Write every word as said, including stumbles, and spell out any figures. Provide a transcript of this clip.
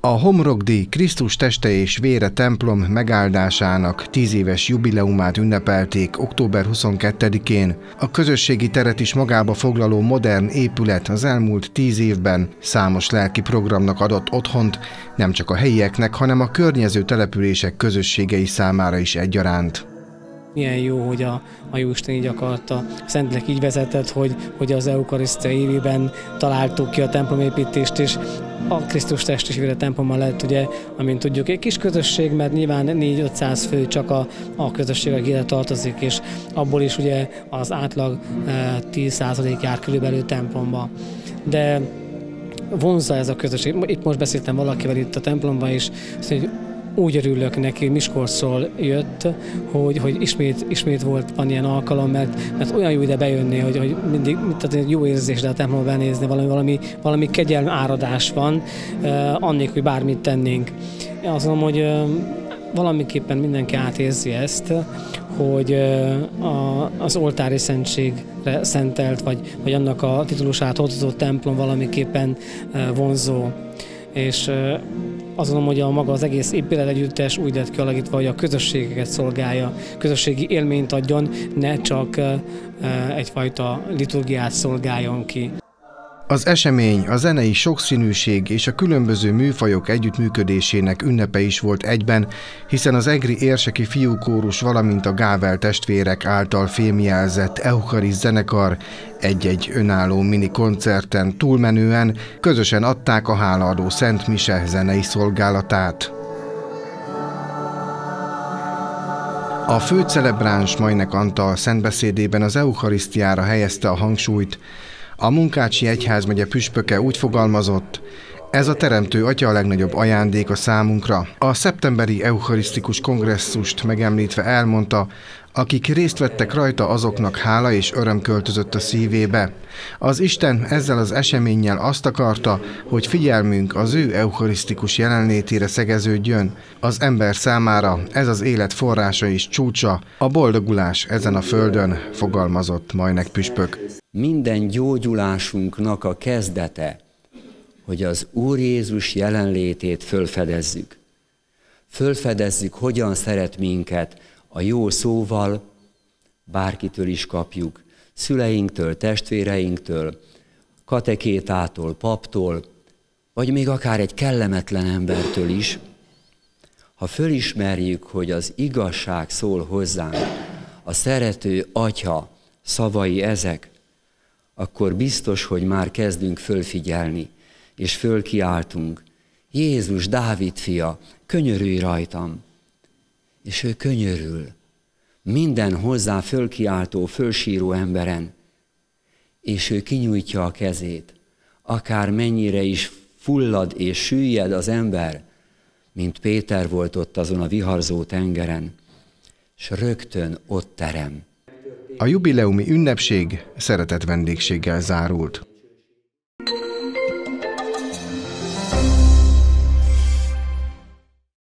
A homlokdi Krisztus teste és vére templom megáldásának tíz éves jubileumát ünnepelték október huszonkettedikén. A közösségi teret is magába foglaló modern épület az elmúlt tíz évben számos lelki programnak adott otthont, nem csak a helyieknek, hanem a környező települések közösségei számára is egyaránt. Milyen jó, hogy a, a Jóisten így akarta, a Szentlélek így vezetett, hogy, hogy az Eukarisztia évében találtuk ki a templomépítést, és a Krisztus test és vére templommal lett, ugye, amint tudjuk, egy kis közösség, mert nyilván négy-ötszáz fő csak a, a közösség, aki ide tartozik, és abból is ugye az átlag e, tíz százalék jár körülbelül templomba. De vonzza ez a közösség. Itt most beszéltem valakivel itt a templomban is, hogy úgy örülök neki, Miskolcról jött, hogy, hogy ismét, ismét volt van ilyen alkalom, mert, mert olyan jó ide bejönni, hogy, hogy mindig tehát jó érzés, de a templomba benézni, valami, valami, valami kegyelmi áradás van, eh, annélkül, hogy bármit tennénk. Azt mondom, hogy eh, valamiképpen mindenki átérzi ezt, hogy eh, a, az oltári szentségre szentelt, vagy, vagy annak a titulusát hordozó templom valamiképpen eh, vonzó. És azt mondom, hogy a maga az egész épület együttes úgy lett kialakítva, hogy a közösségeket szolgálja, közösségi élményt adjon, ne csak egyfajta liturgiát szolgáljon ki. Az esemény a zenei sokszínűség és a különböző műfajok együttműködésének ünnepe is volt egyben, hiszen az egri érseki fiúkórus, valamint a Gável testvérek által fémjelzett Euchariszt zenekar egy-egy önálló mini koncerten túlmenően közösen adták a hálaadó Szent Mise zenei szolgálatát. A főcelebráns Majnek Antal szentbeszédében az Eucharisztiára helyezte a hangsúlyt. A Munkácsi egyházmegye püspöke úgy fogalmazott: ez a Teremtő Atya a legnagyobb ajándéka számunkra. A szeptemberi eucharisztikus kongresszust megemlítve elmondta, akik részt vettek rajta, azoknak hála és öröm költözött a szívébe. Az Isten ezzel az eseménnyel azt akarta, hogy figyelmünk az ő eucharisztikus jelenlétére szegeződjön. Az ember számára ez az élet forrása és csúcsa, a boldogulás ezen a földön, fogalmazott Majnek püspök. Minden gyógyulásunknak a kezdete, hogy az Úr Jézus jelenlétét fölfedezzük. Fölfedezzük, hogyan szeret minket a jó szóval, bárkitől is kapjuk, szüleinktől, testvéreinktől, katekétától, paptól, vagy még akár egy kellemetlen embertől is. Ha fölismerjük, hogy az igazság szól hozzánk, a szerető Atya szavai ezek, akkor biztos, hogy már kezdünk fölfigyelni, és fölkiáltunk: Jézus, Dávid fia, könyörülj rajtam! És ő könyörül minden hozzá fölkiáltó, fölsíró emberen, és ő kinyújtja a kezét, akár mennyire is fullad és süllyed az ember, mint Péter volt ott azon a viharzó tengeren, és rögtön ott terem. A jubileumi ünnepség szeretett vendégséggel zárult.